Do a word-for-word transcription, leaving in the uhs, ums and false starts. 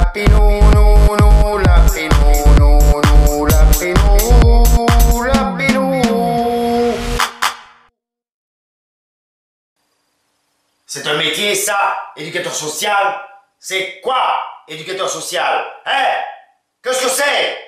Lappinou, nou, nou, lappinou, nou, nou, lappinou, lappinou. C'est un métier, ça, éducateur social. C'est quoi, éducateur social? Hein? Qu'est-ce que c'est?